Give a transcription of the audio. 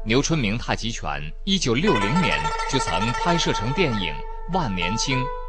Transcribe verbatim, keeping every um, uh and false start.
牛春明太极拳一九六零年就曾拍摄成电影《万年青》，